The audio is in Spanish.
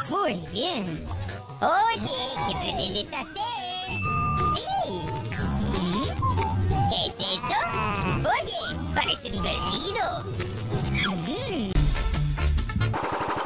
Muy bien. Oye, ¿qué pretendes hacer? Sí. ¿Qué es esto? Oye, parece divertido.